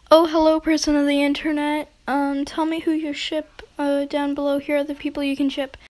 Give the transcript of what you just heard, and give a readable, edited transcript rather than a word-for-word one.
Oh, hello, person of the internet. Tell me who you ship, down below. Here are the people you can ship.